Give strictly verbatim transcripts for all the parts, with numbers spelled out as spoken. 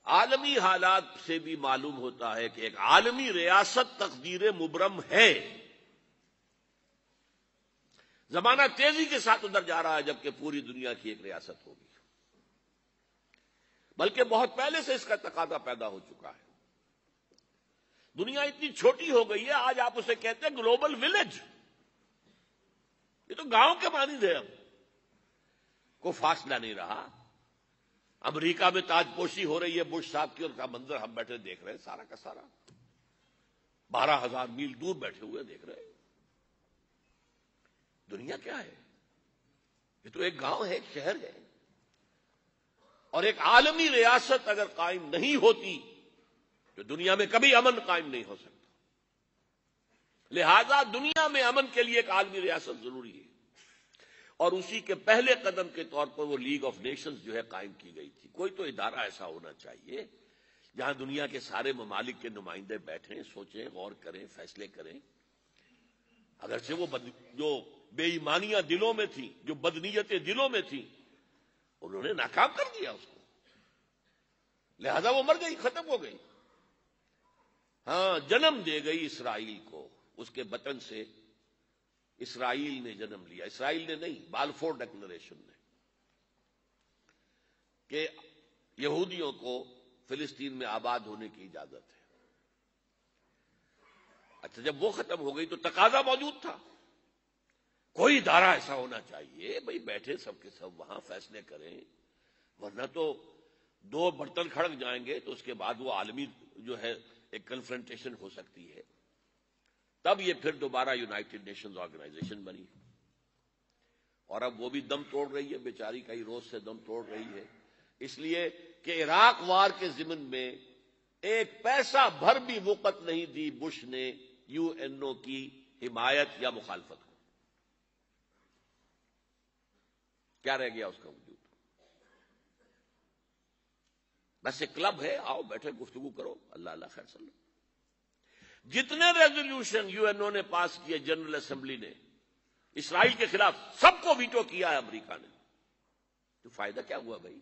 عالمی حالات سے بھی معلوم ہوتا ہے کہ ایک عالمی ریاست تقدیر مبرم ہے. زمانہ تیزی کے ساتھ ادھر جا رہا ہے جبکہ پوری دنیا کی ایک ریاست ہوگی، بلکہ بہت پہلے سے اس کا تقاضا پیدا ہو چکا ہے. دنیا اتنی چھوٹی ہو گئی ہے، آج آپ اسے کہتے ہیں گلوبل ولیج. یہ تو گاؤں کے مانند ہے. اب کوئی فاصلہ نہیں رہا. امریکہ میں تاج پوشی ہو رہی ہے بش صاحب کی، اور کا منظر ہم بیٹھے دیکھ رہے ہیں، سارا کا سارا بارہ ہزار میل دور بیٹھے ہوئے دیکھ رہے ہیں. دنیا کیا ہے؟ یہ تو ایک گاؤں ہے، ایک شہر ہے. اور ایک عالمی ریاست اگر قائم نہیں ہوتی تو دنیا میں کبھی امن قائم نہیں ہو سکتا. لہذا دنیا میں امن کے لیے ایک عالمی ریاست ضروری ہے، اور اسی کے پہلے قدم کے طور پر وہ لیگ آف نیشنز جو ہے قائم کی گئی تھی. کوئی تو ادارہ ایسا ہونا چاہیے جہاں دنیا کے سارے ممالک کے نمائندے بیٹھیں، سوچیں، غور کریں، فیصلے کریں. اگرچہ وہ بد جو بے ایمانیاں دلوں میں تھیں، جو بدنیتیں دلوں میں تھیں، انہوں نے ناکام کر دیا اس کو، لہذا وہ مر گئی، ختم ہو گئی. ہاں، جنم دے گئی اسرائیل کو. اس کے بطن سے اسرائیل نے جنم لیا. اسرائیل نے نہیں، بالفور ڈکلریشن نے، کہ یہودیوں کو فلسطین میں آباد ہونے کی اجازت ہے. اچھا، جب وہ ختم ہو گئی تو تقاضا موجود تھا. کوئی ادارہ ایسا ہونا چاہیے، بھئی بیٹھے سب کے سب وہاں فیصلے کریں، ورنہ تو دو برتن کھڑک جائیں گے تو اس کے بعد وہ عالمی جو ہے ایک کنفرنٹیشن ہو سکتی ہے. تب یہ پھر دوبارہ یونائٹڈ نیشنز آرگنائزیشن بنی، اور اب وہ بھی دم توڑ رہی ہے، بیچاری کئی روز سے دم توڑ رہی ہے. اس لیے کہ عراق وار کے ضمن میں ایک پیسہ بھر بھی وقت نہیں دی بش نے یو این او کی حمایت یا مخالفت کو. کیا رہ گیا اس کا وجود؟ بس ایک کلب ہے، آؤ بیٹھے گفتگو کرو، اللہ اللہ خیر صلی اللہ. جتنے ریزولوشن یو این او نے پاس کیے جنرل اسمبلی نے اسرائیل کے خلاف، سب کو ویٹو کیا ہے امریکہ نے. تو فائدہ کیا ہوا بھائی؟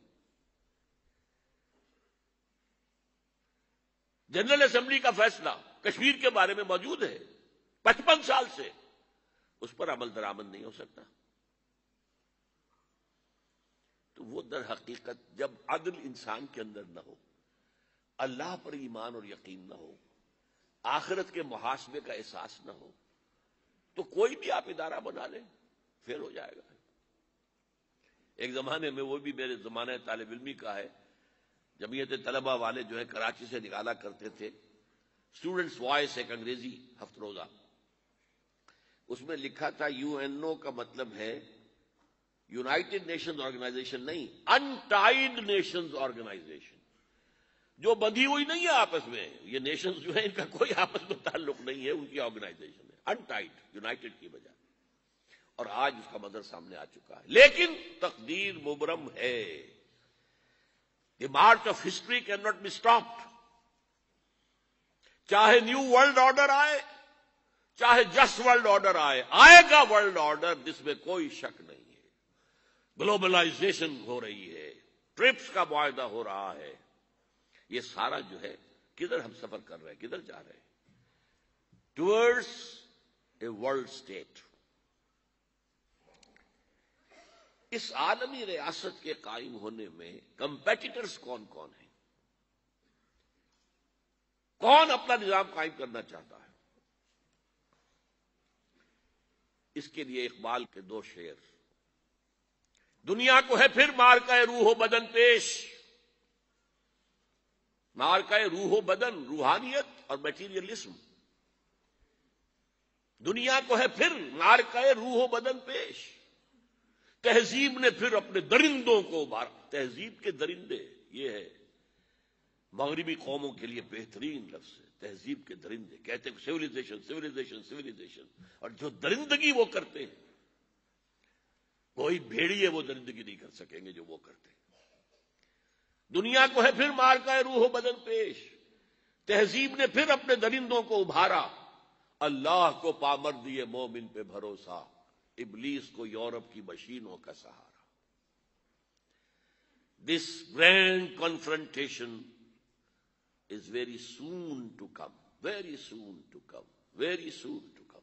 جنرل اسمبلی کا فیصلہ کشمیر کے بارے میں موجود ہے، پچپن سال سے اس پر عمل درآمد نہیں ہو سکتا. تو وہ در حقیقت جب عدل انسان کے اندر نہ ہو، اللہ پر ایمان اور یقین نہ ہو، آخرت کے محاسبے کا احساس نہ ہو، تو کوئی بھی آپ ادارہ بنا لیں پھر ہو جائے گا. ایک زمانے میں، وہ بھی میرے زمانہ طالب علمی کا ہے، جمعیت طلبہ والے جو ہے کراچی سے نکالا کرتے تھے اسٹوڈنٹس وائس، ایک انگریزی ہفت روزہ. اس میں لکھا تھا یو این او کا مطلب ہے یونائٹڈ نیشنز آرگنائزیشن نہیں، انٹائڈ نیشنز آرگنائزیشن، جو بندھی ہوئی نہیں ہے آپس میں. یہ نیشنز جو ہیں ان کا کوئی آپس میں تعلق نہیں ہے، ان کی آرگنائزیشن ہے، انٹائڈ، یونائٹڈ کی بجائے. اور آج اس کا منظر سامنے آ چکا ہے. لیکن تقدیر مبرم ہے. The march of history can not be stopped. چاہے نیو ورلڈ آرڈر آئے، چاہے جسٹ ورلڈ آرڈر آئے، آئے گا ورلڈ آرڈر، جس میں کوئی شک نہیں ہے. گلوبلائزیشن ہو رہی ہے، ٹرپس کا معاہدہ ہو رہا ہے. یہ سارا جو ہے کدھر ہم سفر کر رہے ہیں، کدھر جا رہے ہیں؟ Towards a world state. اس عالمی ریاست کے قائم ہونے میں کمپیٹیٹرز کون کون ہیں؟ کون اپنا نظام قائم کرنا چاہتا ہے؟ اس کے لیے اقبال کے دو شعر. دنیا کو ہے پھر مارکہ روح و بدن پیش. مارکہ روح و بدن، روحانیت اور میٹیریلزم. دنیا کو ہے پھر مارکہ روح و بدن پیش. تہذیب نے پھر اپنے درندوں کو ابھارا. تہذیب کے درندے، یہ ہے مغربی قوموں کے لیے بہترین لفظ ہے، تہذیب کے درندے. کہتے ہیں سیویلائزیشن سیویلائزیشن سیویلائزیشن، اور جو درندگی وہ کرتے ہیں، کوئی بھیڑیے وہ درندگی نہیں کر سکیں گے جو وہ کرتے ہیں. دنیا کو ہے پھر مارکہ روح و بدن پیش. تہذیب نے پھر اپنے درندوں کو ابھارا. اللہ کو پامر دیے مومن پہ بھروسہ، ابلیس کو یورپ کی مشینوں کا سہارا. This grand confrontation is very soon to come, very soon to come, very soon to come.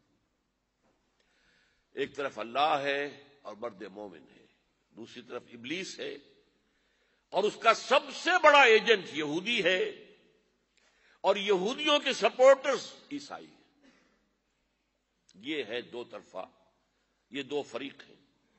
ایک طرف اللہ ہے اور مرد مومن ہے، دوسری طرف ابلیس ہے اور اس کا سب سے بڑا ایجنٹ یہودی ہے، اور یہودیوں کے سپورٹرز عیسائی ہیں۔ یہ ہے دو طرفہ، یہ دو فریق ہیں،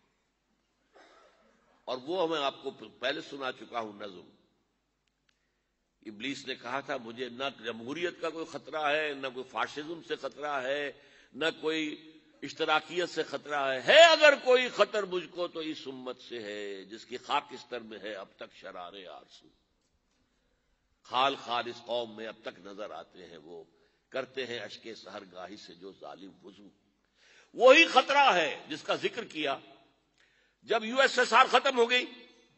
اور وہ میں آپ کو پہلے سنا چکا ہوں نظم۔ ابلیس نے کہا تھا مجھے نہ جمہوریت کا کوئی خطرہ ہے، نہ کوئی فاشزم سے خطرہ ہے، نہ کوئی اشتراکیت سے خطرہ ہے ہے اگر کوئی خطر مجھ کو تو اس امت سے ہے جس کی خاکستر میں ہے اب تک شرار آرزو۔ خال خال اس قوم میں اب تک نظر آتے ہیں وہ، کرتے ہیں اشک سحر گاہی سے جو ظالم وضو۔ وہی خطرہ ہے جس کا ذکر کیا جب یو ایس ایس آر ختم ہو گئی،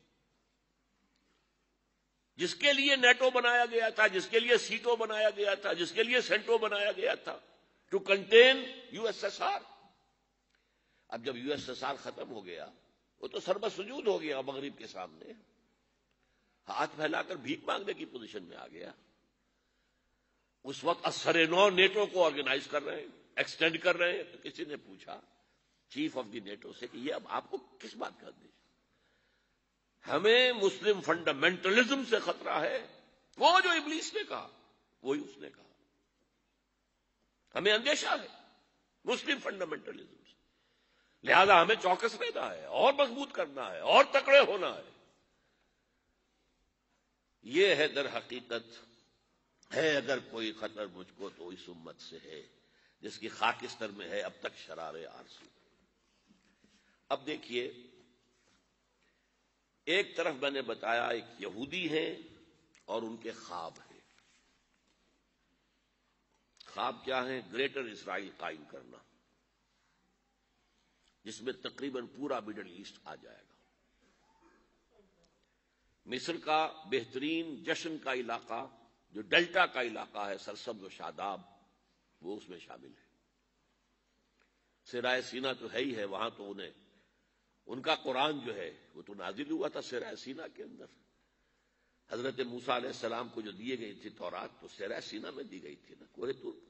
جس کے لیے نیٹو بنایا گیا تھا، جس کے لیے سیٹو بنایا گیا تھا، جس کے لیے سینٹو بنایا گیا تھا، to contain U S S R. اب جب یو ایس ایس آر ختم ہو گیا وہ تو سربت سجود ہو گیا مغرب کے سامنے، ہاتھ پھیلا کر بھیک مانگنے کی پوزیشن میں آ گیا۔ اس وقت اثر نو نیٹو کو آرگنائز کر رہے ہیں، ایکسٹینڈ کر رہے ہیں، تو کسی نے پوچھا چیف آف دی نیٹو سے کہ یہ اب آپ کو کس بات کا اندیشہ؟ ہمیں مسلم فنڈامنٹلزم سے خطرہ ہے، وہ جو ابلیس نے کہا وہی اس نے کہا، ہمیں اندیشہ ہے مسلم فنڈامنٹلزم سے، لہذا ہمیں چوکس رہنا ہے اور مضبوط کرنا ہے اور تکڑے ہونا ہے۔ یہ ہے در حقیقت، ہے اگر کوئی خطر مجھ کو تو اس امت سے ہے جس کی خاکستر میں ہے اب تک شرار آرزو۔ اب دیکھیے، ایک طرف میں نے بتایا ایک یہودی ہیں اور ان کے خواب ہیں۔ خواب کیا ہیں؟ گریٹر اسرائیل قائم کرنا، جس میں تقریباً پورا مڈل ایسٹ آ جائے گا۔ مصر کا بہترین جشن کا علاقہ جو ڈیلٹا کا علاقہ ہے، سرسبز و شاداب، وہ اس میں شامل ہے۔ سرائے سینا تو ہے ہی ہے، وہاں تو انہیں ان کا قرآن جو ہے وہ تو نازل ہوا تھا سرائے سینا کے اندر۔ حضرت موسیٰ علیہ السلام کو جو دیے گئی تھی تورات تو سرائے سینا میں دی گئی تھی نا، کوہ طور پر۔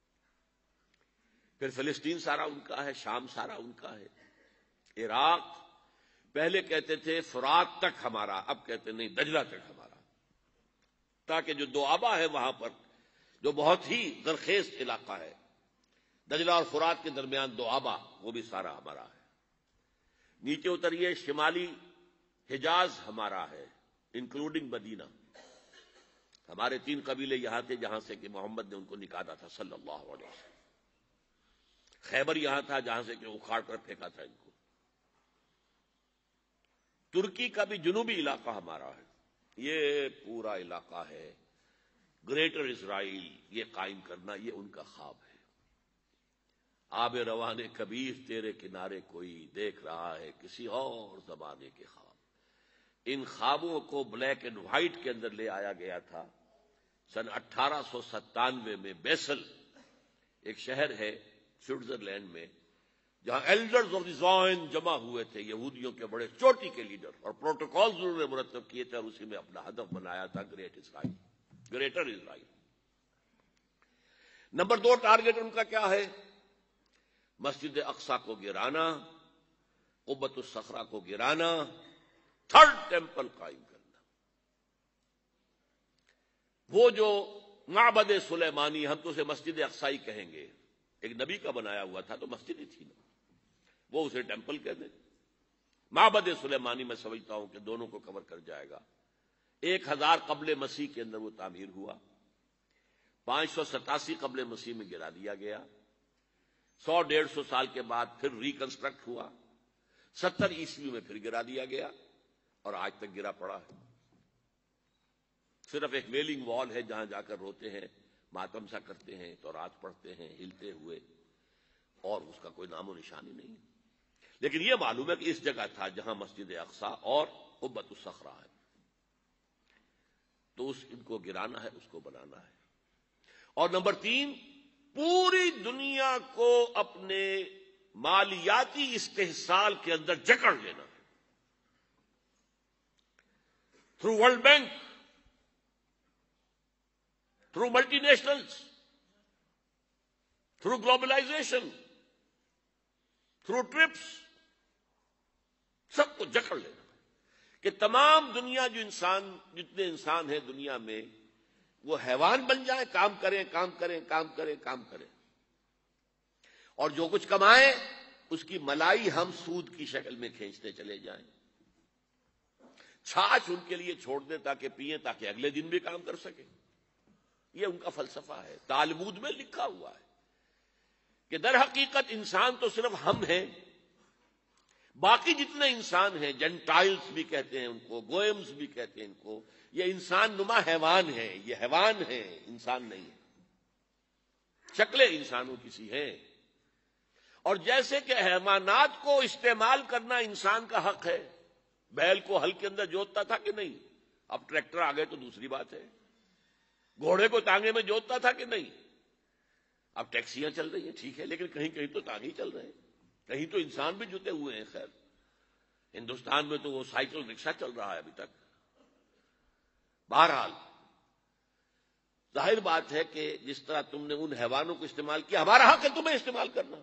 پھر فلسطین سارا ان کا ہے، شام سارا ان کا ہے، عراق پہلے کہتے تھے فرات تک ہمارا، اب کہتے نہیں دجلہ تک ہمارا، تاکہ جو دوآبا ہے وہاں پر جو بہت ہی زرخیز علاقہ ہے، دجلہ اور فرات کے درمیان دوآبا، وہ بھی سارا ہمارا ہے۔ نیچے اتریے، شمالی حجاز ہمارا ہے انکلوڈنگ مدینہ۔ ہمارے تین قبیلے یہاں تھے جہاں سے کہ محمد نے ان کو نکالا تھا صلی اللہ علیہ وسلم۔ خیبر یہاں تھا جہاں سے کہ اکھاڑ کر پھینکا تھا ان کو۔ ترکی کا بھی جنوبی علاقہ ہمارا ہے، یہ پورا علاقہ ہے گریٹر اسرائیل، یہ قائم کرنا، یہ ان کا خواب ہے۔ آب روان کبیر تیرے کنارے کوئی دیکھ رہا ہے کسی اور زمانے کے خواب۔ ان خوابوں کو بلیک اینڈ وائٹ کے اندر لے آیا گیا تھا سن اٹھارہ سو ستانوے میں۔ بیسل ایک شہر ہے سوئٹزرلینڈ میں، جہاں ایلڈرز آف دی زائن جمع ہوئے تھے، یہودیوں کے بڑے چوٹی کے لیڈر، اور پروٹوکالز انہوں نے مرتب کیے تھے اور اسی میں اپنا ہدف بنایا تھا great Israel, greater Israel. Number دو ٹارگٹ ان کا کیا ہے؟ مسجد اقصی کو گرانا، قبۃ الصخرہ کو گرانا، تھرڈ ٹیمپل قائم کرنا۔ وہ جو معبد سلیمانی، ہم تو اسے مسجد اقصی کہیں گے، ایک نبی کا بنایا ہوا تھا تو مسجد ہی تھی نا، وہ اسے ٹیمپل کہہ دیں۔ معبد سلیمانی میں سمجھتا ہوں کہ دونوں کو کور کر جائے گا۔ ایک ہزار قبل مسیح کے اندر وہ تعمیر ہوا، پانچ سو ستاسی قبل مسیح میں گرا دیا گیا، سو ڈیڑھ سو سال کے بعد پھر ریکنسٹرکٹ ہوا، ستر عیسوی میں پھر گرا دیا گیا اور آج تک گرا پڑا ہے۔ صرف ایک ویلنگ وال ہے جہاں جا کر روتے ہیں، ماتم سا کرتے ہیں، تورات پڑھتے ہیں ہلتے ہوئے، اور اس کا کوئی نام و نشان ہی نہیں۔ لیکن یہ معلوم ہے کہ اس جگہ تھا جہاں مسجد اقصی اور قبۃ الصخرہ ہے، تو اس ان کو گرانا ہے، اس کو بنانا ہے۔ اور نمبر تین، پوری دنیا کو اپنے مالیاتی استحصال کے اندر جکڑ لینا ہے through world bank, through multinationals, through globalization, through trips, سب کو جکڑ لینا کہ تمام دنیا جو انسان جتنے انسان ہیں دنیا میں وہ حیوان بن جائیں، کام کریں کام کریں کام کریں کام کریں، اور جو کچھ کمائیں اس کی ملائی ہم سود کی شکل میں کھینچتے چلے جائیں، چھاچھ ان کے لیے چھوڑ دیں تاکہ پئیں، تاکہ اگلے دن بھی کام کر سکیں۔ یہ ان کا فلسفہ ہے، تالمود میں لکھا ہوا ہے کہ در حقیقت انسان تو صرف ہم ہیں، باقی جتنے انسان ہیں، جنٹائلز بھی کہتے ہیں ان کو، گوئمز بھی کہتے ہیں ان کو، یہ انسان نما حیوان ہیں، یہ حیوان ہیں، انسان نہیں ہے، شکلیں انسانوں کی سی ہیں۔ اور جیسے کہ حیوانات کو استعمال کرنا انسان کا حق ہے، بیل کو ہل کے اندر جوتتا تھا کہ نہیں، اب ٹریکٹر آ گئے تو دوسری بات ہے، گھوڑے کو تانگے میں جوتتا تھا کہ نہیں، اب ٹیکسیاں چل رہی ہیں، ٹھیک ہے، لیکن کہیں کہیں تو تانگے ہی چل رہے ہیں، کہیں تو انسان بھی جتے ہوئے ہیں۔ خیر ہندوستان میں تو وہ سائیکل رکشہ چل رہا ہے ابھی تک۔ بہرحال ظاہر بات ہے کہ جس طرح تم نے ان حیوانوں کو استعمال کیا، ہمارا حق ہے تمہیں استعمال کرنا۔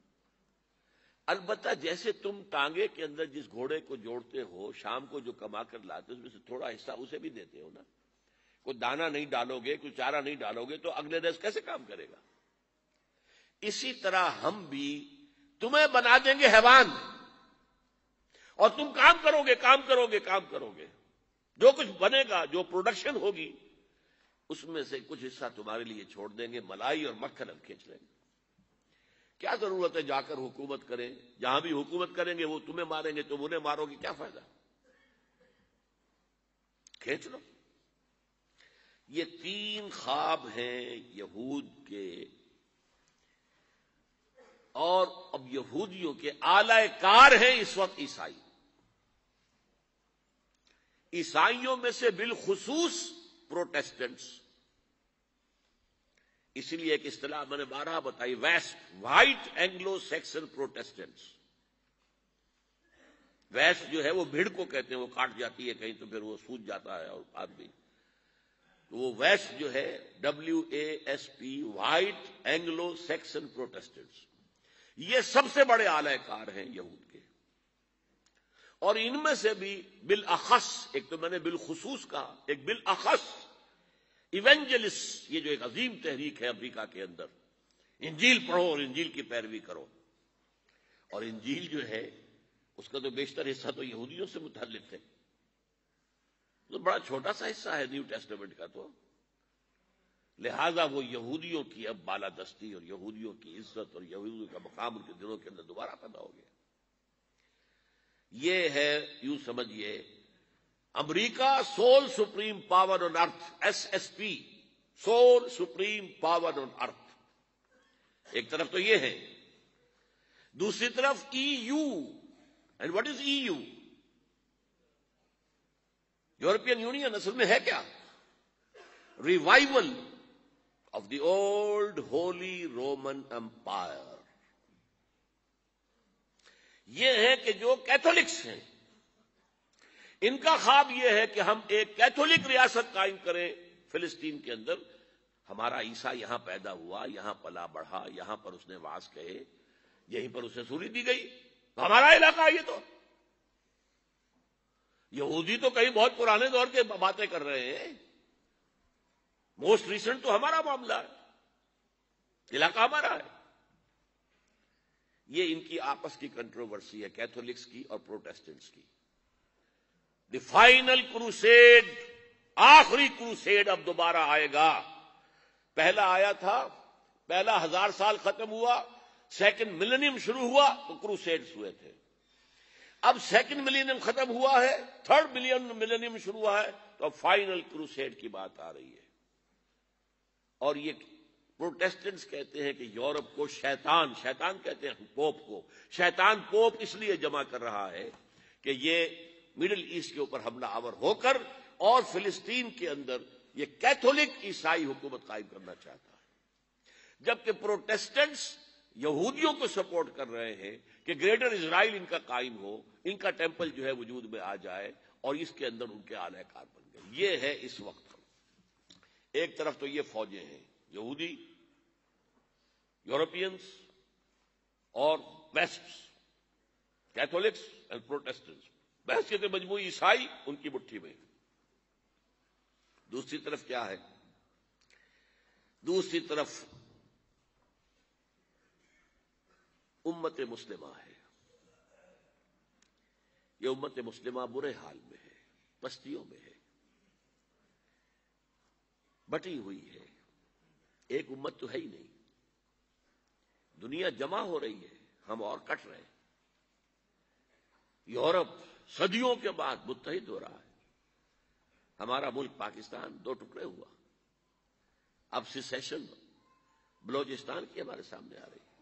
البتہ جیسے تم ٹانگے کے اندر جس گھوڑے کو جوڑتے ہو، شام کو جو کما کر لاتے ہو اس میں سے تھوڑا حصہ اسے بھی دیتے ہو نا، کوئی دانا نہیں ڈالو گے، کوئی چارہ نہیں ڈالو گے تو اگلے دس کیسے کام کرے گا؟ اسی طرح ہم بھی تمہیں بنا دیں گے حیوان، اور تم کام کرو گے کام کرو گے کام کرو گے، جو کچھ بنے گا، جو پروڈکشن ہوگی اس میں سے کچھ حصہ تمہارے لیے چھوڑ دیں گے، ملائی اور مکھن ہم کھینچ لیں گے۔ کیا ضرورت ہے جا کر حکومت کریں؟ جہاں بھی حکومت کریں گے وہ تمہیں ماریں گے، تم انہیں مارو گے، کیا فائدہ؟ کھینچ لو۔ یہ تین خواب ہیں یہود کے، اور اب یہودیوں کے اعلی کار ہیں اس وقت عیسائی، عیسائیوں میں سے بالخصوص پروٹیسٹنٹس۔ اسی لیے ایک اصطلاح میں نے بارہا بتائی، west white Anglo Saxon Protestants. West جو ہے وہ بھیڑ کو کہتے ہیں، وہ کاٹ جاتی ہے کہیں تو پھر وہ سوج جاتا ہے اور آدمی، تو وہ ویسٹ جو ہے W A S P, white Anglo Saxon Protestants, یہ سب سے بڑے اعلی کار ہیں یہود کے۔ اور ان میں سے بھی بالاخص، ایک تو میں نے بالخصوص کہا، ایک بالاخص ایونجلسٹ، یہ جو ایک عظیم تحریک ہے امریکہ کے اندر، انجیل پڑھو اور انجیل کی پیروی کرو، اور انجیل جو ہے اس کا تو بیشتر حصہ تو یہودیوں سے متعلق ہے، تو بڑا چھوٹا سا حصہ ہے نیو ٹیسٹمنٹ کا، تو لہذا وہ یہودیوں کی اب بالادستی اور یہودیوں کی عزت اور یہودیوں کا مقام ان کے دلوں کے اندر دوبارہ پیدا ہو گیا۔ یہ ہے یوں سمجھیے امریکہ sole supreme power on earth, S S P, sole supreme power on earth. ایک طرف تو یہ ہے، دوسری طرف E U, and what is E U? European Union اصل میں ہے کیا؟ Revival of the old holy Roman empire. یہ ہے کہ جو کیتھولکس ہیں ان کا خواب یہ ہے کہ ہم ایک کیتھولک ریاست قائم کریں فلسطین کے اندر، ہمارا عیسیٰ یہاں پیدا ہوا، یہاں پلا بڑھا، یہاں پر اس نے واس کہے، یہیں پر اسے سوری دی گئی، ہمارا علاقہ یہ تو یہودی تو کئی بہت پرانے دور کے باتیں کر رہے ہیں، موسٹ ریسنٹ تو ہمارا معاملہ ہے، علاقہ ہمارا ہے۔ یہ ان کی آپس کی کنٹروورسی ہے، کیتھولکس کی اور پروٹیسٹنٹس کی۔ دی فائنل کروسیڈ، آخری کروسیڈ اب دوبارہ آئے گا۔ پہلا آیا تھا، پہلا ہزار سال ختم ہوا، سیکنڈ ملینیم شروع ہوا تو کروسیڈز ہوئے تھے۔ اب سیکنڈ ملینیم ختم ہوا ہے، تھرڈ ملین ملینیم شروع ہوا ہے، تو اب فائنل کروسیڈ کی بات آ رہی ہے۔ اور یہ پروٹیسٹنٹس کہتے ہیں کہ یورپ کو شیطان، شیطان کہتے ہیں پوپ کو، شیطان پوپ اس لیے جمع کر رہا ہے کہ یہ مڈل ایسٹ کے اوپر حملہ آور ہو کر اور فلسطین کے اندر یہ کیتھولک عیسائی حکومت قائم کرنا چاہتا ہے، جبکہ پروٹیسٹنٹس یہودیوں کو سپورٹ کر رہے ہیں کہ گریٹر اسرائیل ان کا قائم ہو، ان کا ٹیمپل جو ہے وجود میں آ جائے اور اس کے اندر ان کے اعلی کار بن گئے۔ یہ ہے اس وقت ایک طرف تو یہ فوجیں ہیں، یہودی، یورپینس اور ویسٹس، کیتھولکس اینڈ پروٹیسٹنٹس، بحثیت مجموعی عیسائی ان کی مٹھی میں۔ دوسری طرف کیا ہے؟ دوسری طرف امت مسلمہ ہے۔ یہ امت مسلمہ برے حال میں ہے، پستیوں میں ہے، بٹی ہوئی ہے، ایک امت تو ہے ہی نہیں۔ دنیا جمع ہو رہی ہے، ہم اور کٹ رہے ہیں۔ یورپ صدیوں کے بعد متحد ہو رہا ہے، ہمارا ملک پاکستان دو ٹکڑے ہوا، اب سیسیشن بلوچستان کی ہمارے سامنے آ رہی ہے۔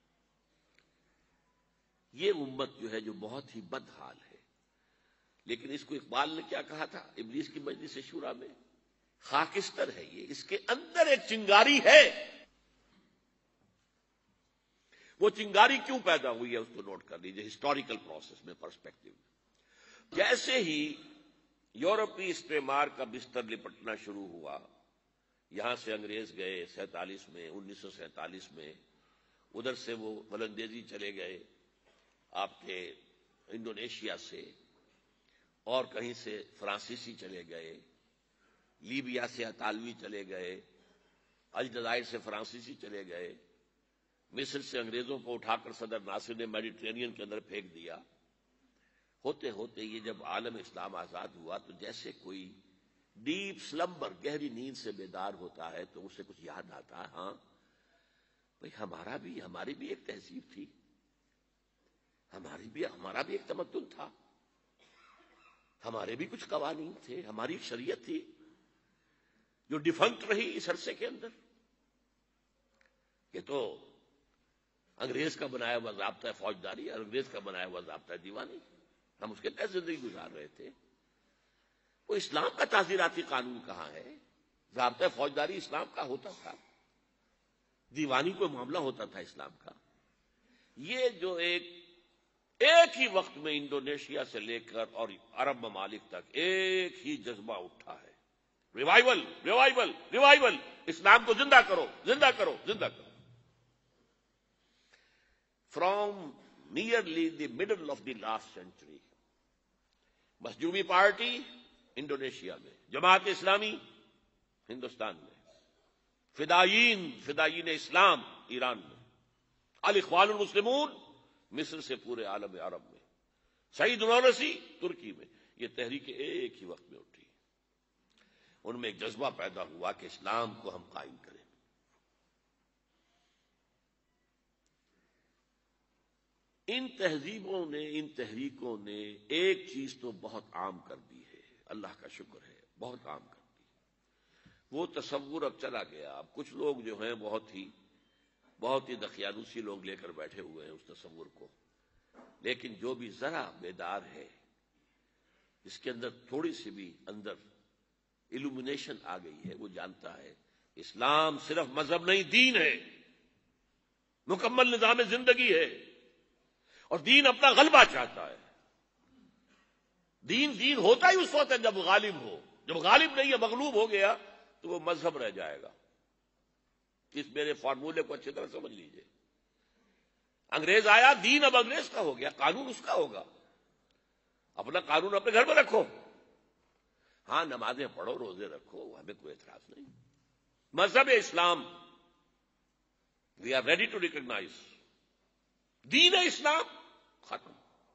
یہ امت جو ہے جو بہت ہی بد حال ہے، لیکن اس کو اقبال نے کیا کہا تھا ابلیس کی مجلس شورا میں؟ خاکستر ہے یہ، اس کے اندر ایک چنگاری ہے۔ وہ چنگاری کیوں پیدا ہوئی ہے اس کو نوٹ کر لیجیے ہسٹوریکل پروسیس میں، پرسپیکٹو میں۔ جیسے ہی یورپی استعمار کا بستر لپٹنا شروع ہوا، یہاں سے انگریز گئے سینتالیس میں، انیس سو سینتالیس میں، ادھر سے وہ ولندیزی چلے گئے آپ کے انڈونیشیا سے، اور کہیں سے فرانسیسی چلے گئے، لیبیا سے اطالوی چلے گئے، الجزائر سے فرانسیسی چلے گئے، مصر سے انگریزوں کو اٹھا کر صدر ناصر نے میڈیٹرینین کے اندر پھینک دیا۔ ہوتے ہوتے یہ جب عالم اسلام آزاد ہوا تو جیسے کوئی ڈیپ سلمبر، گہری نیند سے بیدار ہوتا ہے تو اسے کچھ یاد آتا ہے، ہاں بھئی ہمارا بھی ہماری بھی ایک تہذیب تھی، ہماری بھی ہمارا بھی ایک تمدن تھا، ہمارے بھی کچھ قوانین تھے، ہماری ایک شریعت تھی جو ڈیفنکٹ رہی اس عرصے کے اندر۔ یہ تو انگریز کا بنایا ہوا ضابطہ فوجداری، انگریز کا بنایا ہوا ضابطہ دیوانی، ہم اس کے تحت زندگی گزار رہے تھے۔ وہ اسلام کا تعزیراتی قانون کہاں ہے؟ ضابطہ فوجداری اسلام کا ہوتا تھا، دیوانی کوئی معاملہ ہوتا تھا اسلام کا۔ یہ جو ایک ایک ہی وقت میں انڈونیشیا سے لے کر اور عرب ممالک تک ایک ہی جذبہ اٹھا ہے، ریوائول ریوائول ریوائول، اسلام کو زندہ کرو زندہ کرو زندہ کرو۔ From nearly the middle of the last century, Masyumi party Indonesia میں، جماعت اسلامی ہندوستان میں، فدائین فدائین اسلام ایران میں، الاخوان المسلمون مصر سے پورے عالم عرب میں، سعید نورسی ترکی میں، یہ تحریکیں ایک ہی وقت میں اٹھی۔ ان میں ایک جذبہ پیدا ہوا کہ اسلام کو ہم قائم کریں۔ ان تہذیبوں نے، ان تحریکوں نے ایک چیز تو بہت عام کر دی ہے، اللہ کا شکر ہے، بہت عام کر دی۔ وہ تصور اب چلا گیا، اب کچھ لوگ جو ہیں بہت ہی بہت ہی دقیانوسی لوگ لے کر بیٹھے ہوئے ہیں اس تصور کو، لیکن جو بھی ذرا بیدار ہے، اس کے اندر تھوڑی سی بھی اندر ایلومینیشن آ گئی ہے، وہ جانتا ہے اسلام صرف مذہب نہیں، دین ہے، مکمل نظام زندگی ہے، اور دین اپنا غلبہ چاہتا ہے۔ دین دین ہوتا ہی اس وقت ہے جب غالب ہو، جب غالب نہیں ہے، مغلوب ہو گیا تو وہ مذہب رہ جائے گا۔ اس میرے فارمولے کو اچھی طرح سمجھ لیجئے۔ انگریز آیا، دین اب انگریز کا ہو گیا، قانون اس کا ہوگا، اپنا قانون اپنے گھر میں رکھو، ہاں نمازیں پڑھو، روزے رکھو، ہمیں کوئی اعتراض نہیں۔ مذہب اسلام we are ready to recognize, دین اسلام ختم۔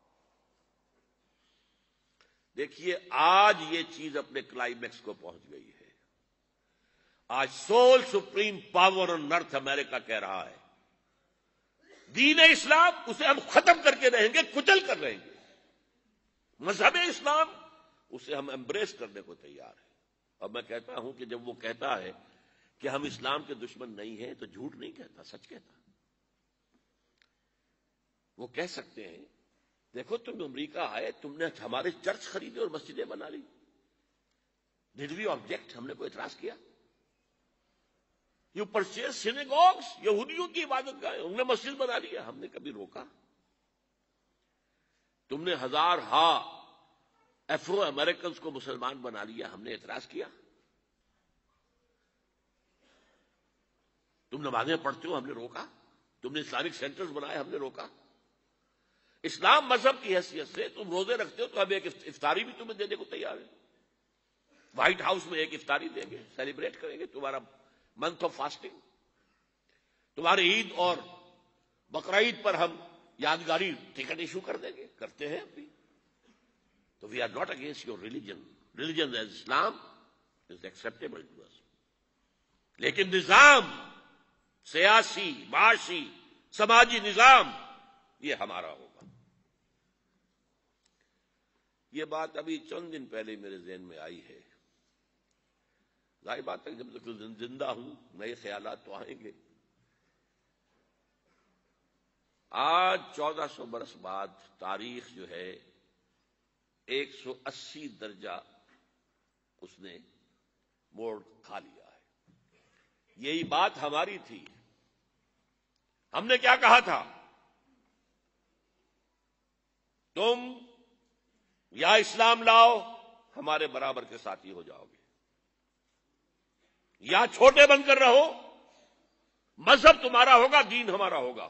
دیکھیے آج یہ چیز اپنے کلائمیکس کو پہنچ گئی ہے۔ آج sole supreme power on earth امریکہ کہہ رہا ہے دین اسلام اسے ہم ختم کر کے رہیں گے، کچل کر رہیں گے۔ مذہب اسلام اسے ہم ایمبریس کرنے کو تیار ہیں۔ اور میں کہتا ہوں کہ جب وہ کہتا ہے کہ ہم اسلام کے دشمن نہیں ہیں تو جھوٹ نہیں کہتا، سچ کہتا۔ وہ کہہ سکتے ہیں دیکھو تم امریکہ آئے، تم نے ہمارے چرچ خریدے اور مسجدیں بنا لی، ڈیڈ وی آبجیکٹ؟ ہم نے کوئی اعتراض کیا؟ یو پرچیز سینیگوگس، یہودیوں کی عبادت گاہیں، انہوں نے مسجد بنا لیا، ہم نے کبھی روکا؟ تم نے ہزار ہا افرو امریکنز کو مسلمان بنا لیا، ہم نے اعتراض کیا؟ نمازیں پڑھتے ہو، ہم نے روکا؟ تم نے اسلامک سینٹرز بنائے، ہم نے روکا؟ اسلام مذہب کی حیثیت سے تم روزے رکھتے ہو تو ہم ایک افطاری بھی تمہیں دینے کو تیار ہے. وائٹ ہاؤس میں ایک افطاری دیں گے، سیلیبریٹ کریں گے تمہارا منتھ آف فاسٹنگ. تمہارے عید اور بقرعید پر ہم یادگاری ٹکٹ ایشو کر دیں گے، کرتے ہیں ابھی. تو we are not against your religion. Religion as Islam is acceptable to us. لیکن نظام، سیاسی، معاشی، سماجی نظام، یہ ہمارا ہوگا. یہ بات ابھی چند دن پہلے میرے ذہن میں آئی ہے. ظاہر بات ہے جب تک زندہ ہوں نئے خیالات تو آئیں گے. آج چودہ سو برس بعد تاریخ جو ہے ایک سو اسی درجہ اس نے موڑ کھا لیا ہے. یہی بات ہماری تھی. ہم نے کیا کہا تھا؟ تم یا اسلام لاؤ، ہمارے برابر کے ساتھی ہو جاؤ گے، یا چھوٹے بن کر رہو، مذہب تمہارا ہوگا، دین ہمارا ہوگا،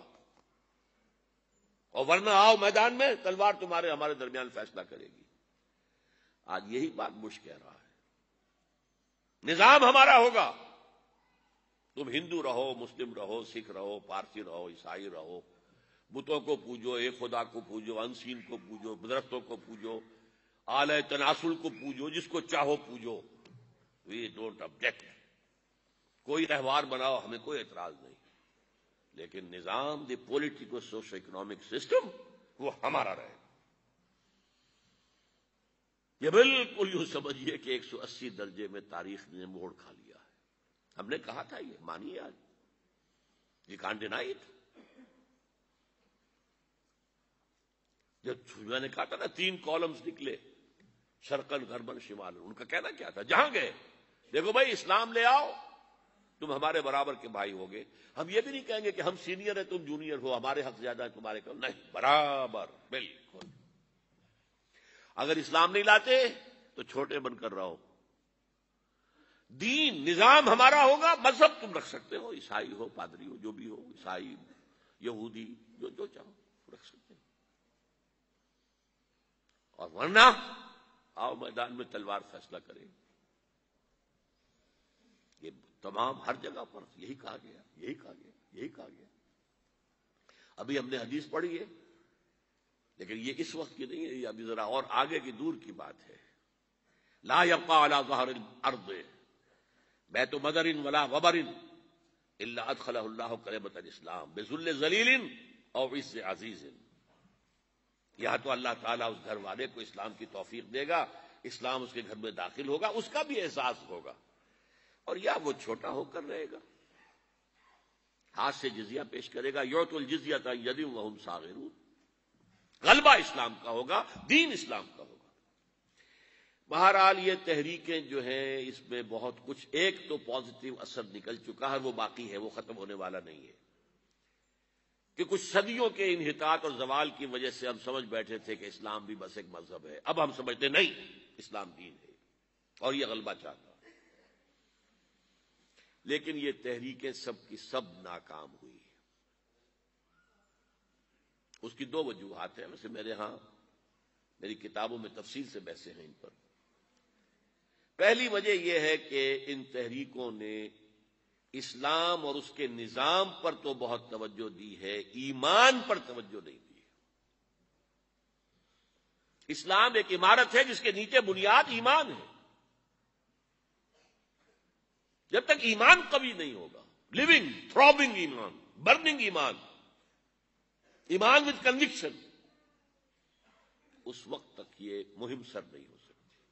اور ورنہ آؤ میدان میں، تلوار تمہارے ہمارے درمیان فیصلہ کرے گی. آج یہی بات بش کہہ رہا ہے. نظام ہمارا ہوگا، تم ہندو رہو، مسلم رہو، سکھ رہو، پارسی رہو، عیسائی رہو، بتوں کو پوجو، ایک خدا کو پوجو، انسین کو پوجو، درختوں کو پوجو، آلہ تناسل کو پوجو، جس کو چاہو پوجو. We don't object. کوئی تہوار بناؤ، ہمیں کوئی اعتراض نہیں. لیکن نظام، the politico socio economic system, وہ ہمارا رہے. یہ بالکل یوں سمجھیے کہ ایک سو اسی درجے میں تاریخ نے موڑ کھا لیا ہے. ہم نے کہا تھا یہ مانیے. آج یہ کانٹ ڈینائی اٹ. جب میں نے کہا تھا نا تین کالمز نکلے، شرقن غربن شمالن، ان کا کہنا کیا تھا؟ جہاں گئے دیکھو بھائی اسلام لے آؤ، تم ہمارے برابر کے بھائی ہوگے. ہم یہ بھی نہیں کہیں گے کہ ہم سینئر ہیں تم جونیئر ہو، ہمارے حق زیادہ ہے تمہارے کم. نہیں، برابر، بالکل. اگر اسلام نہیں لاتے تو چھوٹے بن کر رہو. دین، نظام ہمارا ہوگا، مذہب تم رکھ سکتے ہو، عیسائی ہو، پادری ہو، جو بھی ہو، عیسائی، یہودی، جو جو چاہو رکھ سکتے ہو. اور ورنہ آؤ میدان میں، تلوار فیصلہ کرے. یہ تمام ہر جگہ پر یہی کہا گیا، یہی کہا گیا، یہی کہا گیا. ابھی ہم نے حدیث پڑھی ہے، لیکن یہ اس وقت کی نہیں ہے، یہ ابھی ذرا اور آگے کی دور کی بات ہے. لا يبقى على ظهر الارض بیت مدر ولا غبر الا ادخله الله كلمة الاسلام بذل ذلیل او عز عزیز. یا تو اللہ تعالیٰ اس گھر والے کو اسلام کی توفیق دے گا، اسلام اس کے گھر میں داخل ہوگا، اس کا بھی احساس ہوگا، اور یا وہ چھوٹا ہو کر رہے گا، ہاتھ سے جزیہ پیش کرے گا. یعطوا الجزیۃ عن ید وہم صاغرون. غلبہ اسلام کا ہوگا، دین اسلام کا ہوگا. بہرحال یہ تحریکیں جو ہیں اس میں بہت کچھ، ایک تو پازیٹو اثر نکل چکا ہے، وہ باقی ہے، وہ ختم ہونے والا نہیں ہے. کہ کچھ صدیوں کے انحطاط اور زوال کی وجہ سے ہم سمجھ بیٹھے تھے کہ اسلام بھی بس ایک مذہب ہے. اب ہم سمجھتے نہیں، اسلام دین ہے اور یہ غلبہ چاہتا ہے. لیکن یہ تحریکیں سب کی سب ناکام ہوئی. اس کی دو وجوہات ہیں. ویسے میرے ہاں میری کتابوں میں تفصیل سے بحثیں ہیں ان پر. پہلی وجہ یہ ہے کہ ان تحریکوں نے اسلام اور اس کے نظام پر تو بہت توجہ دی ہے، ایمان پر توجہ نہیں دی. اسلام ایک عمارت ہے جس کے نیچے بنیاد ایمان ہے. جب تک ایمان قوی نہیں ہوگا، لیونگ تھرابنگ ایمان، برننگ ایمان، ایمان وتھ کنوکشن، اس وقت تک یہ مہم سر نہیں ہو سکتی.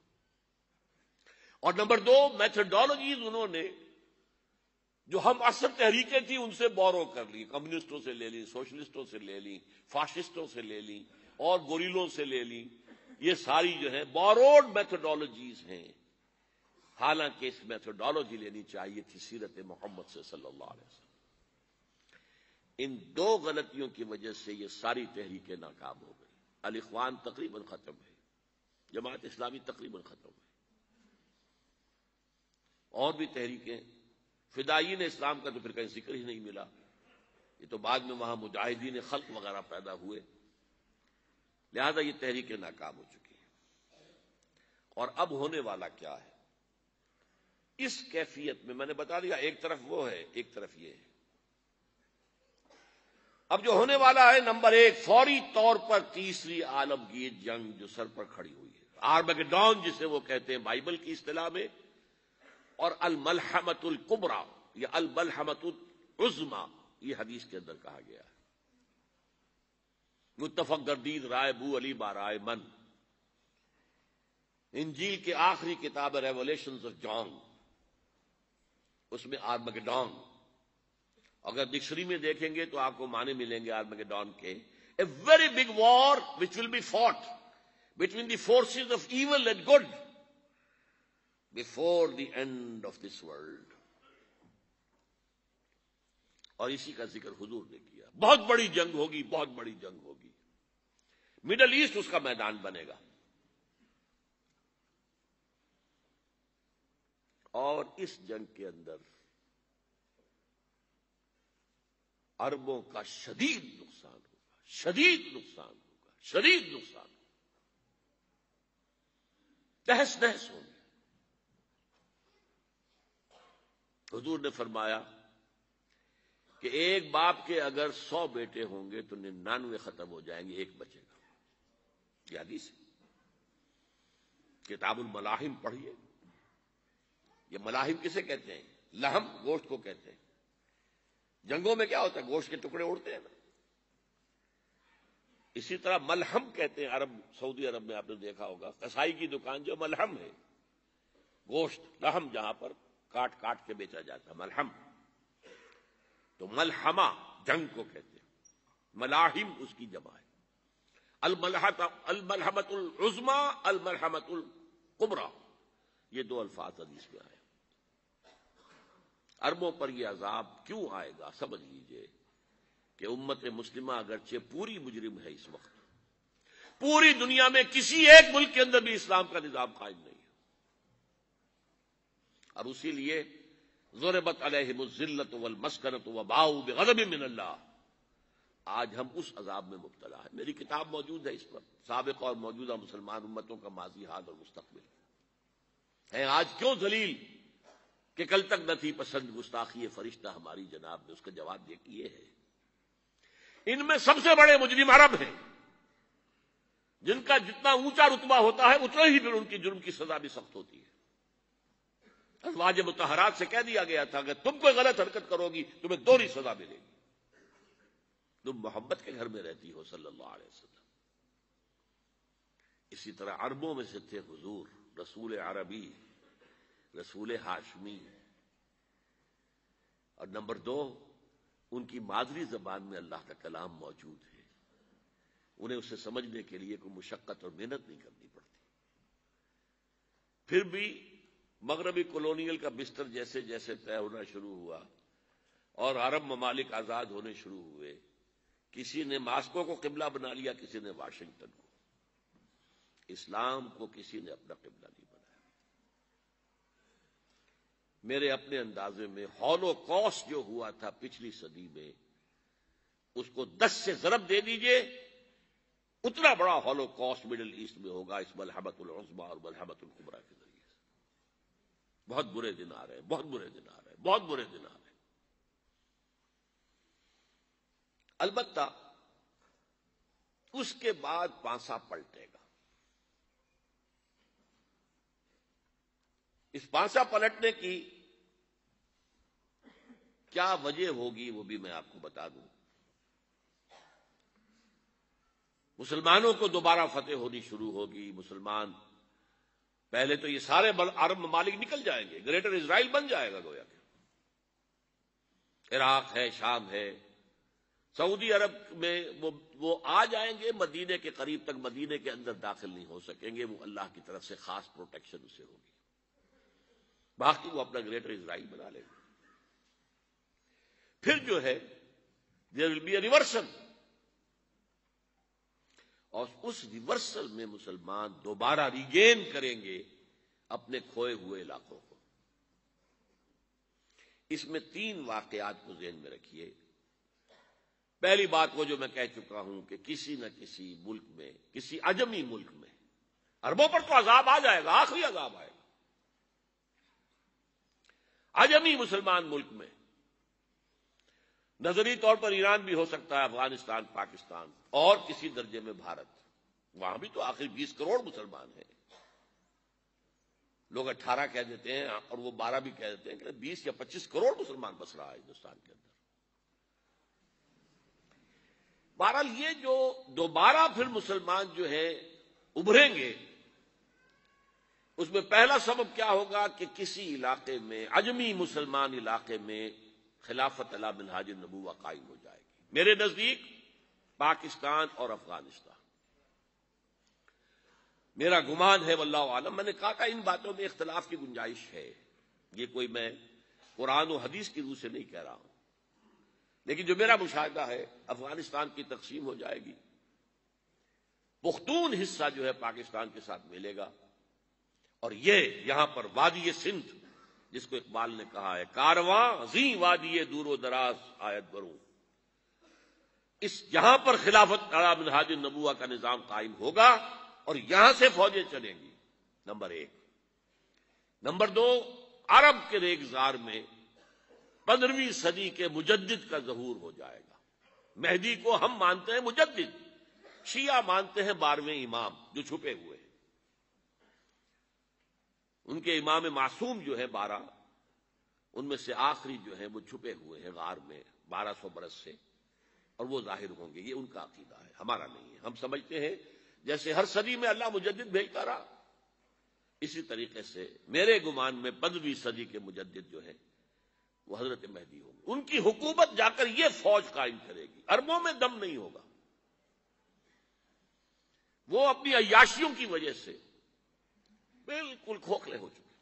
اور نمبر دو، میتھڈالوجیز انہوں نے جو ہم اثر تحریکیں تھیں ان سے بورو کر لی، کمیونسٹوں سے لے لی، سوشلسٹوں سے لے لی، فاشسٹوں سے لے لی، اور گوریلوں سے لے لی. یہ ساری جو ہے بوروڈ میتھڈالوجیز ہیں. حالانکہ اس میتھڈالوجی لینی چاہیے تھی سیرت محمد سے صلی اللہ علیہ وسلم. ان دو غلطیوں کی وجہ سے یہ ساری تحریکیں ناکام ہو گئی. الاخوان تقریباً ختم ہے، جماعت اسلامی تقریباً ختم ہے، اور بھی تحریکیں فدائین اسلام کا تو پھر کہیں ذکر ہی نہیں ملا، یہ تو بعد میں وہاں مجاہدین خلق وغیرہ پیدا ہوئے، لہذا یہ تحریکیں ناکام ہو چکی ہیں۔ اور اب ہونے والا کیا ہے اس کیفیت میں؟ میں نے بتا دیا، ایک طرف وہ ہے، ایک طرف یہ ہے۔ اب جو ہونے والا ہے، نمبر ایک، فوری طور پر تیسری عالمگیر جنگ جو سر پر کھڑی ہوئی ہے، آرمگڈون جسے وہ کہتے ہیں بائبل کی اصطلاح میں، اور الملحمۃ الکبریٰ یا الملحمۃ العظمیٰ یہ حدیث کے اندر کہا گیا ہے۔ متفق گردید رائے بو علی بارائے من، انجیل کے آخری کتاب ریولیشنز آف جان، اس میں آرمگڈون، اگر ڈکشنری میں دیکھیں گے تو آپ کو معنی ملیں گے آرمگڈون کے، a very big war which will be fought between the forces of evil and good before the end of this world. اور اسی کا ذکر حضور نے کیا، بہت بڑی جنگ ہوگی، بہت بڑی جنگ ہوگی، مڈل ایسٹ اس کا میدان بنے گا، اور اس جنگ کے اندر عربوں کا شدید نقصان ہوگا، شدید نقصان ہوگا، شدید نقصان ہوگا، تہس نہس ہوگی۔ حضور نے فرمایا کہ ایک باپ کے اگر سو بیٹے ہوں گے تو ننانوے ختم ہو جائیں گے، ایک بچے گا۔ یہ حدیث ہے، کتاب الملاحم پڑھیے۔ یہ ملاحم کسے کہتے ہیں؟ لحم، گوشت کو کہتے ہیں۔ جنگوں میں کیا ہوتا ہے؟ گوشت کے ٹکڑے اڑتے ہیں نا، اسی طرح ملحم کہتے ہیں عرب، سعودی عرب میں آپ نے دیکھا ہوگا کسائی کی دکان جو ملحم ہے، گوشت لحم جہاں پر کاٹ کاٹ کے بیچا جاتا ہے، ملحم۔ تو ملحمہ جنگ کو کہتے ہیں، ملاحم اس کی جمع ہے، الملحمۃ العظمیٰ، الملحمۃ الکبریٰ، یہ دو الفاظ حدیث میں آئے۔ عربوں پر یہ عذاب کیوں آئے گا؟ سمجھ لیجئے کہ امت مسلمہ اگرچہ پوری مجرم ہے، اس وقت پوری دنیا میں کسی ایک ملک کے اندر بھی اسلام کا نظام قائم نہیں ہے، اور اسی لیے ضربت علیہم الذلۃ والمسکنۃ وباؤوا بغضب من اللہ، آج ہم اس عذاب میں مبتلا ہے۔ میری کتاب موجود ہے اس پر، سابق اور موجودہ مسلمان امتوں کا ماضی، حال اور مستقبل ہے۔ آج کیوں ذلیل کہ کل تک نہ تھی پسند گستاخی فرشتہ ہماری جناب نے، اس کا جواب یہ کیے ہے۔ ان میں سب سے بڑے مجرم عرب ہیں، جن کا جتنا اونچا رتبہ ہوتا ہے اتنا ہی پھر ان کی جرم کی سزا بھی سخت ہوتی ہے۔ ازواج مطہرات سے کہہ دیا گیا تھا کہ تم کوئی غلط حرکت کرو گی تمہیں دوہری سزا ملے گی، تم محمد کے گھر میں رہتی ہو صلی اللہ علیہ وسلم۔ اسی طرح عربوں میں سے تھے حضور، رسول عربی، رسول ہاشمی، اور نمبر دو، ان کی مادری زبان میں اللہ کا کلام موجود ہے، انہیں اسے سمجھنے کے لیے کوئی مشقت اور محنت نہیں کرنی پڑتی۔ پھر بھی مغربی کولونیل کا بستر جیسے جیسے طے ہونا شروع ہوا اور عرب ممالک آزاد ہونے شروع ہوئے، کسی نے ماسکو کو قبلہ بنا لیا، کسی نے واشنگٹن کو، اسلام کو کسی نے اپنا قبلہ نہیں بنایا۔ میرے اپنے اندازے میں ہولوکاسٹ جو ہوا تھا پچھلی صدی میں، اس کو دس سے ضرب دے دیجئے، اتنا بڑا ہولوکاسٹ مڈل ایسٹ میں ہوگا اس ملحمۃ العظمیٰ اور ملحمۃ الکبریٰ کے ذریعے سے۔ بہت برے دن آ رہے ہیں، بہت برے دن آ رہے ہیں، بہت برے دن آ رہے ہیں۔ البتہ اس کے بعد پانسا پلٹے گا۔ اس پانسا پلٹنے کی کیا وجہ ہوگی وہ بھی میں آپ کو بتا دوں۔ مسلمانوں کو دوبارہ فتح ہونی شروع ہوگی، مسلمان پہلے تو یہ سارے عرب ممالک نکل جائیں گے، گریٹر اسرائیل بن جائے گا گویا کہ، عراق ہے، شام ہے، سعودی عرب میں وہ وہ آ جائیں گے، مدینے کے قریب تک مدینے کے اندر داخل نہیں ہو سکیں گے، وہ اللہ کی طرف سے خاص پروٹیکشن اسے ہوگی، باقی وہ اپنا گریٹر اسرائیل بنا لیں گے۔ پھر جو ہے there will be a reversal، اور اس ریورسل میں مسلمان دوبارہ ریگین کریں گے اپنے کھوئے ہوئے علاقوں کو۔ اس میں تین واقعات کو ذہن میں رکھیے۔ پہلی بات وہ جو میں کہہ چکا ہوں کہ کسی نہ کسی ملک میں، کسی عجمی ملک میں، عربوں پر تو عذاب آ جائے گا، آخری عذاب آئے گا، عجمی مسلمان ملک میں، نظری طور پر ایران بھی ہو سکتا ہے، افغانستان، پاکستان، اور کسی درجے میں بھارت، وہاں بھی تو آخر بیس کروڑ مسلمان ہیں۔ لوگ اٹھارہ کہہ دیتے ہیں اور وہ بارہ بھی کہہ دیتے ہیں کہ بیس یا پچیس کروڑ مسلمان بس رہا ہے ہندوستان کے اندر۔ بہرحال یہ جو دوبارہ پھر مسلمان جو ہیں ابھریں گے، اس میں پہلا سبب کیا ہوگا کہ کسی علاقے میں، عجمی مسلمان علاقے میں، خلافت علی منہاج النبوہ قائم ہو جائے گی۔ میرے نزدیک پاکستان اور افغانستان، میرا گمان ہے واللہ عالم، میں نے کہا تھا ان باتوں میں اختلاف کی گنجائش ہے، یہ کوئی میں قرآن و حدیث کی روح سے نہیں کہہ رہا ہوں، لیکن جو میرا مشاہدہ ہے افغانستان کی تقسیم ہو جائے گی، پختون حصہ جو ہے پاکستان کے ساتھ ملے گا، اور یہ یہاں پر وادی سندھ، جس کو اقبال نے کہا ہے کارواں زیں وادی دور و دراز آیت بروں، اس یہاں پر خلافت علی منہاج النبوہ کا نظام قائم ہوگا اور یہاں سے فوجیں چلیں گی، نمبر ایک۔ نمبر دو، عرب کے ریگزار میں پندرہویں صدی کے مجدد کا ظہور ہو جائے گا۔ مہدی کو ہم مانتے ہیں مجدد، شیعہ مانتے ہیں بارہویں امام جو چھپے ہوئے ہیں، ان کے امام معصوم جو ہے بارہ، ان میں سے آخری جو ہے وہ چھپے ہوئے ہیں غار میں بارہ سو برس سے، اور وہ ظاہر ہوں گے، یہ ان کا عقیدہ ہے، ہمارا نہیں ہے۔ ہم سمجھتے ہیں جیسے ہر صدی میں اللہ مجدد بھیجتا رہا، اسی طریقے سے میرے گمان میں پندرہویں صدی کے مجدد جو ہے وہ حضرت مہدی ہوں گے، ان کی حکومت جا کر یہ فوج قائم کرے گی، عربوں میں دم نہیں ہوگا، وہ اپنی عیاشیوں کی وجہ سے بالکل کھوکھلے ہو چکے،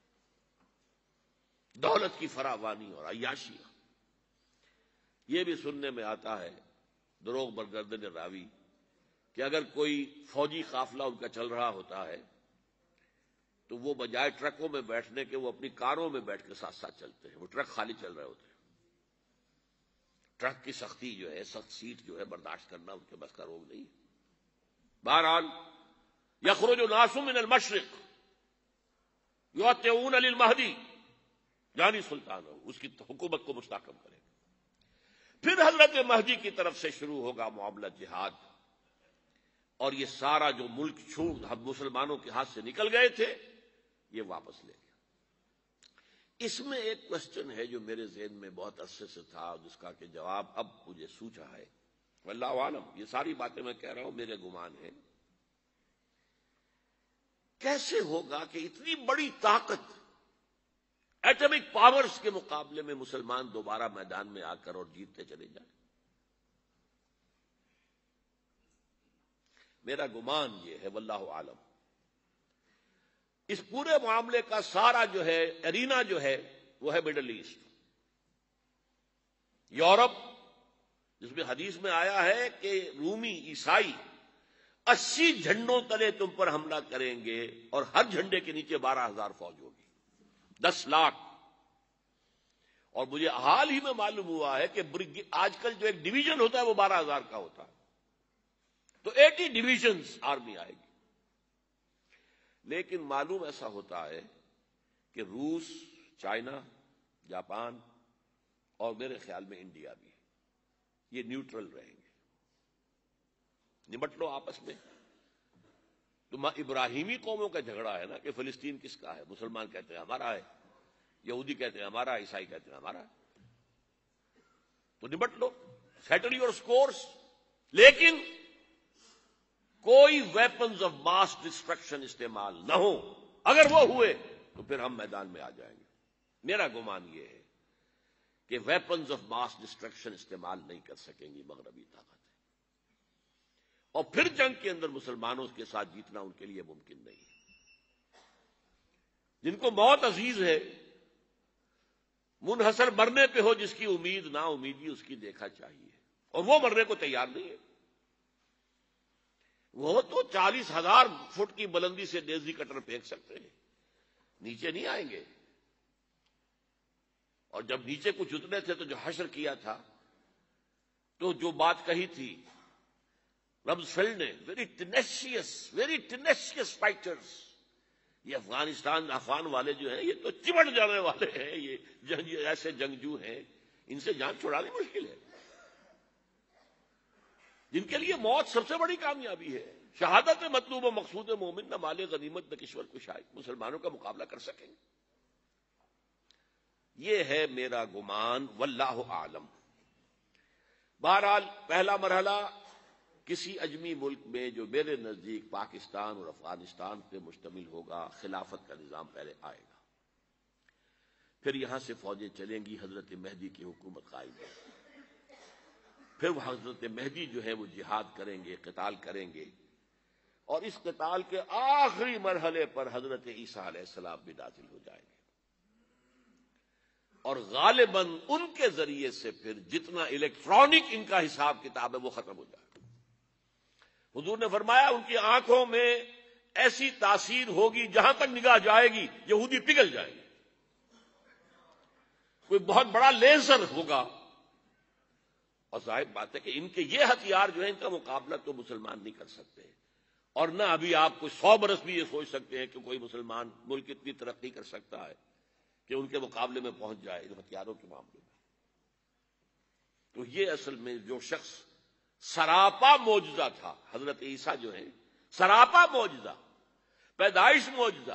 دولت کی فراوانی اور عیاشیاں۔ یہ بھی سننے میں آتا ہے دروغ برگردن راوی کہ اگر کوئی فوجی قافلہ ان کا چل رہا ہوتا ہے تو وہ بجائے ٹرکوں میں بیٹھنے کے وہ اپنی کاروں میں بیٹھ کے ساتھ ساتھ چلتے ہیں، وہ ٹرک خالی چل رہے ہوتے ہیں، ٹرک کی سختی جو ہے، سخت سیٹ جو ہے برداشت کرنا ان کے بس کا روگ نہیں ہے۔ بہرحال یخرج ناس من المشرق یطیعون للمہدی، یعنی سلطان ہو، اس کی حکومت کو مستحکم کرے گا۔ پھر حضرت مہدی کی طرف سے شروع ہوگا معاملہ جہاد، اور یہ سارا جو ملک چھوٹ ہم مسلمانوں کے ہاتھ سے نکل گئے تھے یہ واپس لے گیا۔ اس میں ایک کوشچن ہے جو میرے ذہن میں بہت عرصے سے تھا، جس کا کہ جواب اب مجھے سوچا ہے، واللہ عالم، یہ ساری باتیں میں کہہ رہا ہوں میرے گمان ہیں، کیسے ہوگا کہ اتنی بڑی طاقت ایٹمک پاورز کے مقابلے میں مسلمان دوبارہ میدان میں آ کر اور جیتتے چلے جائیں؟ میرا گمان یہ ہے واللہ عالم، اس پورے معاملے کا سارا جو ہے ارینا جو ہے وہ ہے مڈل ایسٹ، یورپ، جس میں حدیث میں آیا ہے کہ رومی عیسائی اسی جھنڈوں تلے تم پر حملہ کریں گے اور ہر جھنڈے کے نیچے بارہ ہزار فوج ہوگی، دس لاکھ۔ اور مجھے حال ہی میں معلوم ہوا ہے کہ آج کل جو ایک ڈویژن ہوتا ہے وہ بارہ ہزار کا ہوتا ہے، تو ایٹی ڈویژنز آرمی آئے گی۔ لیکن معلوم ایسا ہوتا ہے کہ روس، چائنا، جاپان اور میرے خیال میں انڈیا بھی، یہ نیوٹرل رہیں گے، نمٹ لو آپس میں۔ تو ابراہیمی قوموں کا جھگڑا ہے نا کہ فلسطین کس کا ہے، مسلمان کہتے ہیں ہمارا ہے، یہودی کہتے ہیں ہمارا، عیسائی کہتے ہیں ہمارا، تو نمٹ لو، سیٹل یور سکورز۔ لیکن کوئی ویپنز آف ماس ڈسٹرکشن استعمال نہ ہو، اگر وہ ہوئے تو پھر ہم میدان میں آ جائیں گے۔ میرا گمان یہ ہے کہ ویپنز آف ماس ڈسٹرکشن استعمال نہیں کر سکیں گی مغربی طاقتیں، اور پھر جنگ کے اندر مسلمانوں کے ساتھ جیتنا ان کے لیے ممکن نہیں ہے۔ جن کو موت عزیز ہے، منحصر مرنے پہ ہو جس کی امید نا امیدی اس کی دیکھا چاہیے، اور وہ مرنے کو تیار نہیں ہے۔ وہ تو چالیس ہزار فٹ کی بلندی سے ڈیزی کٹر پھینک سکتے ہیں، نیچے نہیں آئیں گے، اور جب نیچے کچھ اترے تھے تو جو حشر کیا تھا تو جو بات کہی تھی رمزفیلڈ نے، very tenacious very tenacious fighters, یہ افغانستان افغان والے جو ہیں یہ تو چمٹ جانے والے ہیں، یہ جنگ ایسے جنگجو ہیں ان سے جان چھڑانی مشکل ہے، جن کے لیے موت سب سے بڑی کامیابی ہے، شہادت مطلوب و مقصود مومن، نہ مال غنیمت نہ کشور کشائی، مسلمانوں کا مقابلہ کر سکیں گے؟ یہ ہے میرا گمان، واللہ اعلم۔ بہرحال پہلا مرحلہ کسی اجمی ملک میں جو میرے نزدیک پاکستان اور افغانستان پہ مشتمل ہوگا، خلافت کا نظام پہلے آئے گا، پھر یہاں سے فوجیں چلیں گی، حضرت مہدی کی حکومت قائم ہوگی، پھر وہ حضرت مہدی جو ہے وہ جہاد کریں گے، قتال کریں گے، اور اس قتال کے آخری مرحلے پر حضرت عیسیٰ علیہ السلام بھی نازل ہو جائیں گے، اور غالباً ان کے ذریعے سے پھر جتنا الیکٹرانک ان کا حساب کتاب ہے وہ ختم ہو جائے گا۔ حضور نے فرمایا ان کی آنکھوں میں ایسی تاثیر ہوگی جہاں تک نگاہ جائے گی یہودی پگھل جائیں گے، کوئی بہت بڑا لیزر ہوگا، اور ظاہر بات ہے کہ ان کے یہ ہتھیار جو ہے ان کا مقابلہ تو مسلمان نہیں کر سکتے، اور نہ ابھی آپ کو سو برس بھی یہ سوچ سکتے ہیں کہ کوئی مسلمان ملک اتنی ترقی کر سکتا ہے کہ ان کے مقابلے میں پہنچ جائے ان ہتھیاروں کے معاملے میں۔ تو یہ اصل میں جو شخص سراپا معجزہ تھا، حضرت عیسیٰ جو ہیں سراپا معجزہ، پیدائش معجزہ،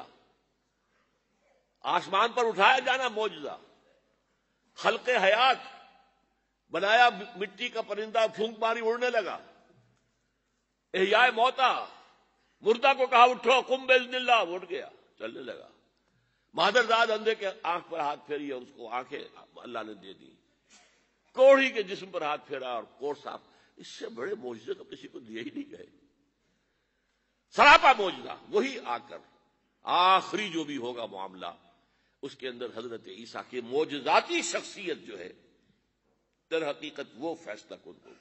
آسمان پر اٹھایا جانا معجزہ، خلق حیات، بنایا مٹی کا پرندہ پھونک ماری اڑنے لگا، احیاء موتا، مردہ کو کہا اٹھو قم باذن اللہ، اٹھ گیا چلنے لگا، مادرزاد اندھے کے آنکھ پر ہاتھ پھیری اور اس کو آنکھیں اللہ نے دے دی، کوڑھی کے جسم پر ہاتھ پھیرا اور کوڑ صاف، اس سے بڑے معجزے تو کسی کو دیے ہی نہیں گئے، سراپا معجزہ، وہی آ کر آخری جو بھی ہوگا معاملہ اس کے اندر حضرت عیسیٰ کی معجزاتی شخصیت جو ہے در حقیقت وہ فیصلہ کن ہوگی۔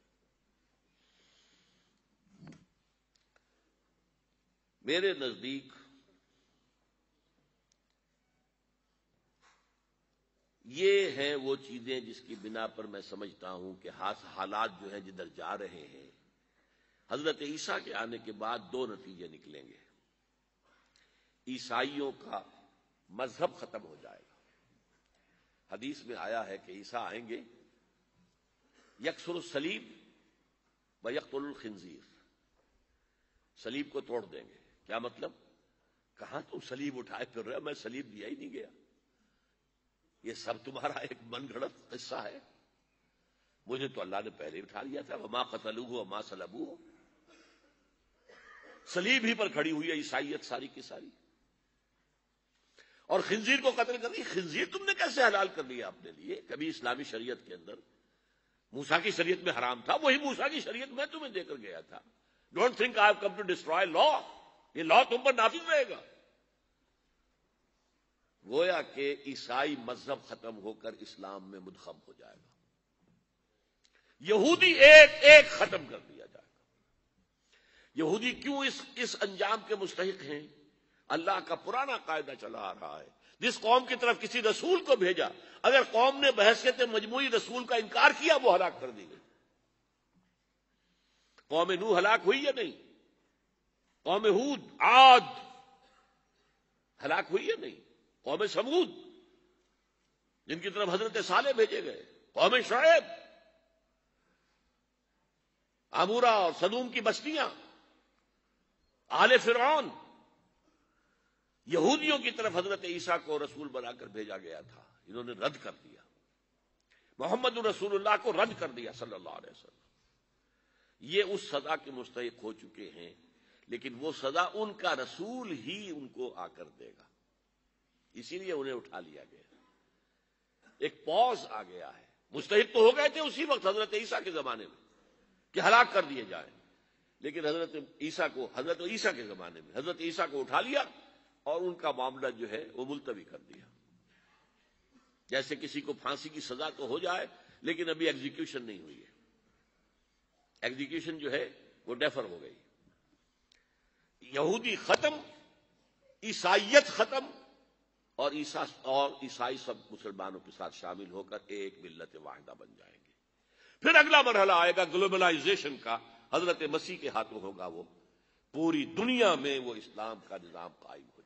میرے نزدیک یہ ہیں وہ چیزیں جس کی بنا پر میں سمجھتا ہوں کہ حالات جو ہیں جدھر جا رہے ہیں، حضرت عیسیٰ کے آنے کے بعد دو نتیجے نکلیں گے۔ عیسائیوں کا مذہب ختم ہو جائے گا، حدیث میں آیا ہے کہ عیسیٰ آئیں گے، یکسر الصلیب و یقتل الخنزیر، صلیب کو توڑ دیں گے۔ کیا مطلب؟ کہاں تم صلیب اٹھائے پھر رہے ہو، میں صلیب دیا ہی نہیں گیا، یہ سب تمہارا ایک من گھڑت قصہ ہے، مجھے تو اللہ نے پہلے اٹھا لیا تھا، وما قتلوہ وما صلبوہ، صلیب ہی پر کھڑی ہوئی ہے عیسائیت ساری کی ساری، اور خنزیر کو قتل کر دی۔ خنزیر تم نے کیسے حلال کر لیا اپنے لیے؟ کبھی اسلامی شریعت کے اندر موسیٰ کی شریعت میں حرام تھا، وہی موسیٰ کی شریعت میں تمہیں دے کر گیا تھا۔ Don't think I have come to destroy law, یہ لا تم پر نافذ رہے گا۔ گویا کہ عیسائی مذہب ختم ہو کر اسلام میں مدغم ہو جائے گا، یہودی ایک ایک ختم کر دیا جائے گا۔ یہودی کیوں اس اس انجام کے مستحق ہیں؟ اللہ کا پرانا قاعدہ چلا آ رہا ہے، جس قوم کی طرف کسی رسول کو بھیجا، اگر قوم نے بحیثیت مجموعی رسول کا انکار کیا وہ ہلاک کر دی گئی۔ قوم نوح ہلاک ہوئی یا نہیں؟ قوم ہود، عاد ہلاک ہوئی یا نہیں؟ قوم سمود جن کی طرف حضرت صالح بھیجے گئے، قوم شعیب، عمورہ اور سدوم کی بستیاں، آل فرعون، یہودیوں کی طرف حضرت عیسیٰ کو رسول بنا کر بھیجا گیا تھا، انہوں نے رد کر دیا، محمد رسول اللہ کو رد کر دیا صلی اللہ علیہ وسلم۔ یہ اس سزا کے مستحق ہو چکے ہیں، لیکن وہ سزا ان کا رسول ہی ان کو آ کر دے گا، اسی لیے انہیں اٹھا لیا گیا، ایک پوز آ گیا ہے۔ مستحق تو ہو گئے تھے اسی وقت حضرت عیسیٰ کے زمانے میں کہ ہلاک کر دیے جائیں، لیکن حضرت عیسیٰ کو حضرت عیسیٰ کے زمانے میں حضرت عیسیٰ کو اٹھا لیا اور ان کا معاملہ جو ہے وہ ملتوی کر دیا۔ جیسے کسی کو پھانسی کی سزا تو ہو جائے لیکن ابھی ایگزیکیوشن نہیں ہوئی ہے، ایگزیکیوشن جو ہے وہ ڈیفر ہو گئی۔ یہودی ختم، عیسائیت ختم، اور عیسیٰ اور عیسائی سب مسلمانوں کے ساتھ شامل ہو کر ایک ملت واحدہ بن جائیں گے۔ پھر اگلا مرحلہ آئے گا گلوبلائزیشن کا، حضرت مسیح کے ہاتھوں ہوگا، وہ پوری دنیا میں وہ اسلام کا نظام قائم ہو